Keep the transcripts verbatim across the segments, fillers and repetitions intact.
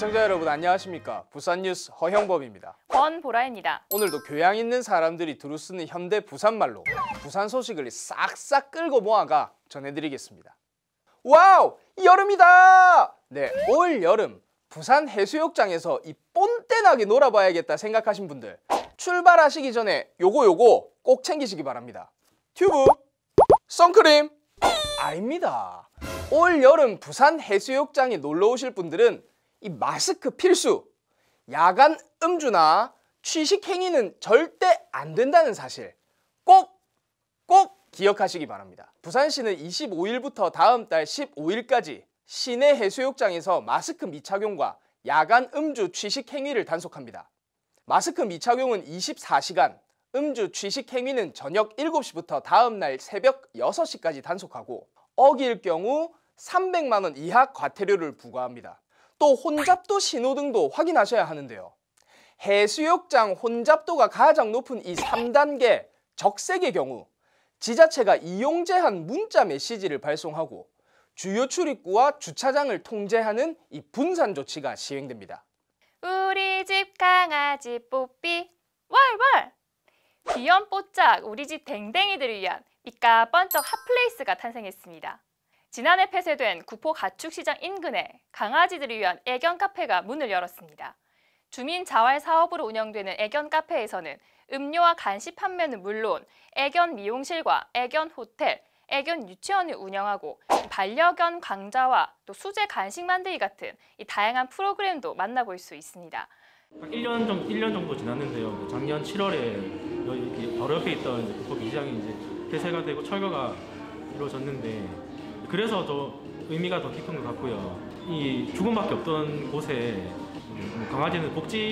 시청자 여러분 안녕하십니까? 부산뉴스 허형범입니다. 권보라입니다. 오늘도 교양 있는 사람들이 두루 쓰는 현대 부산말로 부산 소식을 싹싹 끌고 모아가 전해드리겠습니다. 와우! 여름이다! 네, 올 여름 부산 해수욕장에서 이 뽐때나게 놀아봐야겠다 생각하신 분들 출발하시기 전에 요거 요거 꼭 챙기시기 바랍니다. 튜브, 선크림, 아닙니다. 올 여름 부산 해수욕장에 놀러 오실 분들은 이 마스크 필수! 야간 음주나 취식 행위는 절대 안 된다는 사실 꼭, 꼭 기억하시기 바랍니다. 부산시는 이십오일부터 다음 달 십오일까지 시내 해수욕장에서 마스크 미착용과 야간 음주 취식 행위를 단속합니다. 마스크 미착용은 이십사시간, 음주 취식 행위는 저녁 일곱시부터 다음 날 새벽 여섯시까지 단속하고 어길 경우 삼백만 원 이하 과태료를 부과합니다. 또 혼잡도 신호등도 확인하셔야 하는데요. 해수욕장 혼잡도가 가장 높은 이 삼단계 적색의 경우 지자체가 이용 제한 문자 메시지를 발송하고 주요 출입구와 주차장을 통제하는 이 분산 조치가 시행됩니다. 우리 집 강아지 뽀삐 월월! 귀염뽀짝 우리 집 댕댕이들을 위한 이까 번쩍 핫플레이스가 탄생했습니다. 지난해 폐쇄된 구포 가축시장 인근에 강아지들을 위한 애견 카페가 문을 열었습니다. 주민 자활 사업으로 운영되는 애견 카페에서는 음료와 간식 판매는 물론 애견 미용실과 애견 호텔, 애견 유치원을 운영하고 반려견 강좌와 또 수제 간식 만들기 같은 이 다양한 프로그램도 만나볼 수 있습니다. 일 년 정도, 일 년 정도 지났는데요. 작년 칠월에 여기 바로 옆에 있던 구포 비시장이 이제 폐쇄가 되고 철거가 이루어졌는데 그래서 더 의미가 더 깊은 것 같고요. 이 죽음밖에 없던 곳에 강아지는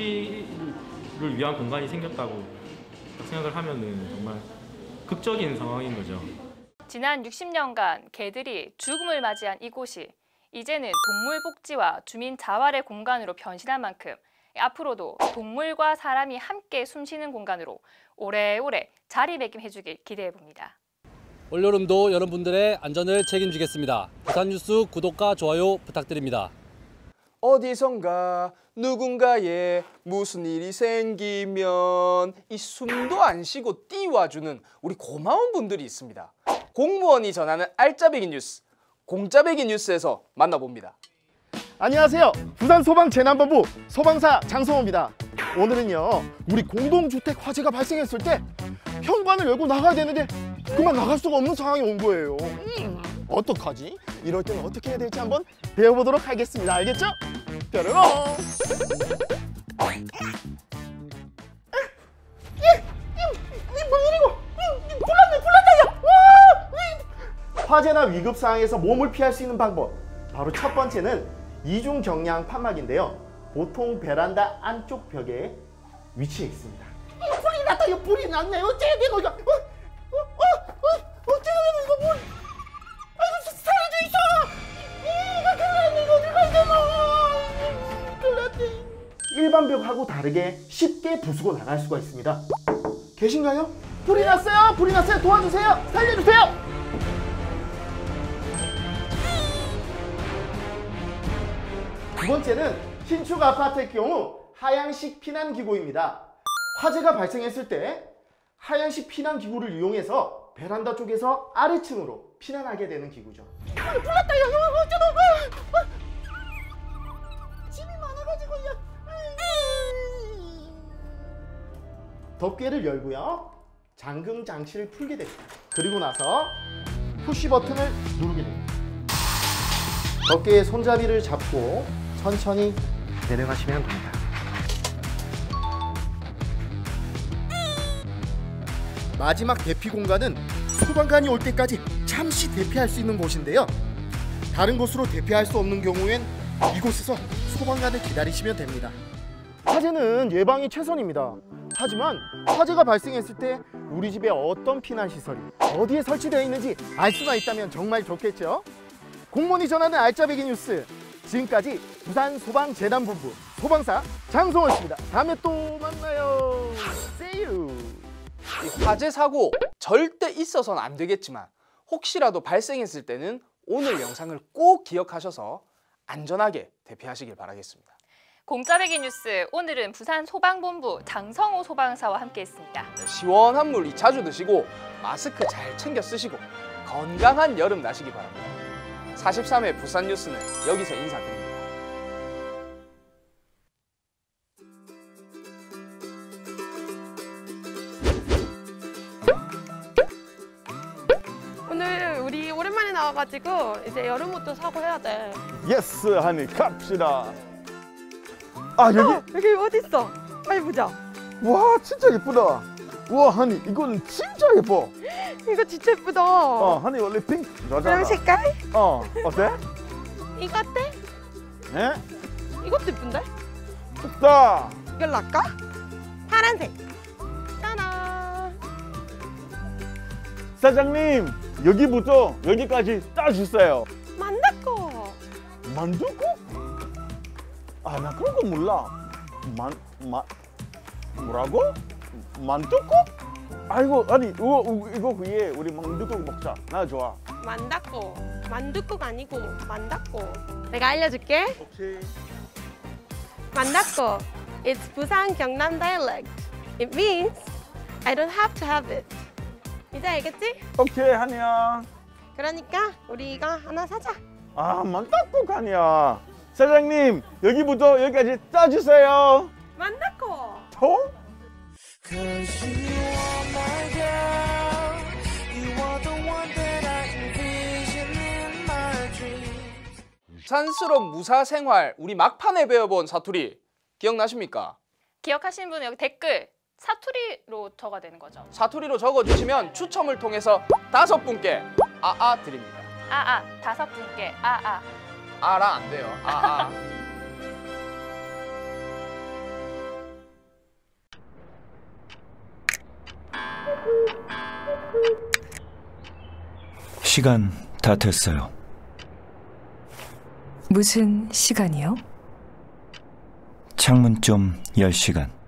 복지를 위한 공간이 생겼다고 생각을 하면은 정말 극적인 상황인 거죠. 지난 육십 년간 개들이 죽음을 맞이한 이곳이 이제는 동물 복지와 주민 자활의 공간으로 변신한 만큼 앞으로도 동물과 사람이 함께 숨쉬는 공간으로 오래오래 자리매김해주길 기대해봅니다. 올여름도 여러분들의 안전을 책임지겠습니다. 부산뉴스 구독과 좋아요 부탁드립니다. 어디선가 누군가에 무슨 일이 생기면 이 숨도 안 쉬고 뛰어와주는 우리 고마운 분들이 있습니다. 공무원이 전하는 알짜배기 뉴스, 공짜배기 뉴스에서 만나봅니다. 안녕하세요. 부산소방재난본부 소방사 장성호입니다. 오늘은요 우리 공동주택 화재가 발생했을 때 현관을 열고 나가야 되는데 그만 나갈 수가 없는 상황이 온 거예요. 음, 어떡하지? 이럴 때는 어떻게 해야 될지 한번 배워보도록 하겠습니다. 알겠죠? 뾰로롱! 화재나 위급 상황에서 몸을 피할 수 있는 방법, 바로 첫 번째는 이중 경량 판막인데요. 보통 베란다 안쪽 벽에 위치해 있습니다. 어, 불이 났다! 이거 불이 났네! 어째야 돼 이거! 어? 어? 어? 어? 어째야 돼 이거 뭘! 아이고 사라져 있어! 이거 큰일 났네! 이거 어디 가잖아! 큰일 났네! 일반 벽하고 다르게 쉽게 부수고 나갈 수가 있습니다. 계신가요? 불이 났어요! 불이 났어요! 도와주세요! 살려주세요! 두 번째는 신축 아파트의 경우 하향식 피난기구입니다. 화재가 발생했을 때 하향식 피난기구를 이용해서 베란다 쪽에서 아래층으로 피난하게 되는 기구죠. 아, 불났다! 야, 어쩌다! 짐이 많아가지고 야. 덮개를 열고요. 잠금 장치를 풀게 됩니다. 그리고 나서 푸시 버튼을 누르게 됩니다. 덮개의 손잡이를 잡고 천천히 내려가시면 됩니다. 마지막 대피 공간은 소방관이 올 때까지 잠시 대피할 수 있는 곳인데요. 다른 곳으로 대피할 수 없는 경우엔 이곳에서 소방관을 기다리시면 됩니다. 화재는 예방이 최선입니다. 하지만 화재가 발생했을 때 우리 집에 어떤 피난시설이 어디에 설치되어 있는지 알 수만 있다면 정말 좋겠죠? 공무원이 전하는 알짜배기 뉴스, 지금까지 부산소방재난본부 소방사 장성호였습니다. 다음에 또 만나요. See you. 화재 사고 절대 있어서는 안 되겠지만 혹시라도 발생했을 때는 오늘 영상을 꼭 기억하셔서 안전하게 대피하시길 바라겠습니다. 공짜배기 뉴스, 오늘은 부산 소방본부 장성호 소방사와 함께했습니다. 네, 시원한 물 자주 드시고 마스크 잘 챙겨 쓰시고 건강한 여름 나시기 바랍니다. 사십삼 회 부산 뉴스는 여기서 인사드립니다. 오늘 우리 오랜만에 나와가지고 이제 여름 옷도 사고 해야 돼. 예스 하니 갑시다. 아 여기 어, 여기 어디 있어? 빨리 보자. 와 진짜 예쁘다. 와 하니 이거는 진짜 예뻐. 이거 진짜 예쁘다. 어 하니 원래 핑크 그럼 좋아하잖아. 색깔? 어 어때? 이거 어때? 에? 이것도 예쁜데? 좋다. 이걸 할까? 파란색. 짜란. 사장님 여기부터 여기까지 따주세요. 만다꺼. 만두국? 아 나 그런 거 몰라. 만 만 뭐라고? 만두국? 아이고 아니 이거 이거 위에 우리 만두국 먹자. 나 좋아. 만다꺼. 만두국 아니고 만다꺼. 내가 알려줄게. 오케이. 만다꺼. It's Busan Gyeongnam dialect. It means I don't have to have it. 이제 알겠지? 오케이 하니야. 그러니까 우리 이거 하나 사자. 아 만두국 아니야. 사장님 여기부터 여기까지 따주세요. 만다꺼. 통? 부산스러운 무사 생활 우리 막판에 배워본 사투리 기억나십니까? 기억하시는 분은 여기 댓글 사투리로 적어야 되는 거죠. 사투리로 적어주시면 추첨을 통해서 다섯 분께 아아 드립니다. 아아 다섯 분께 아아. 아라 안 돼요. 아아. 시간 다 됐어요. 무슨 시간이요? 창문 좀 열 시간.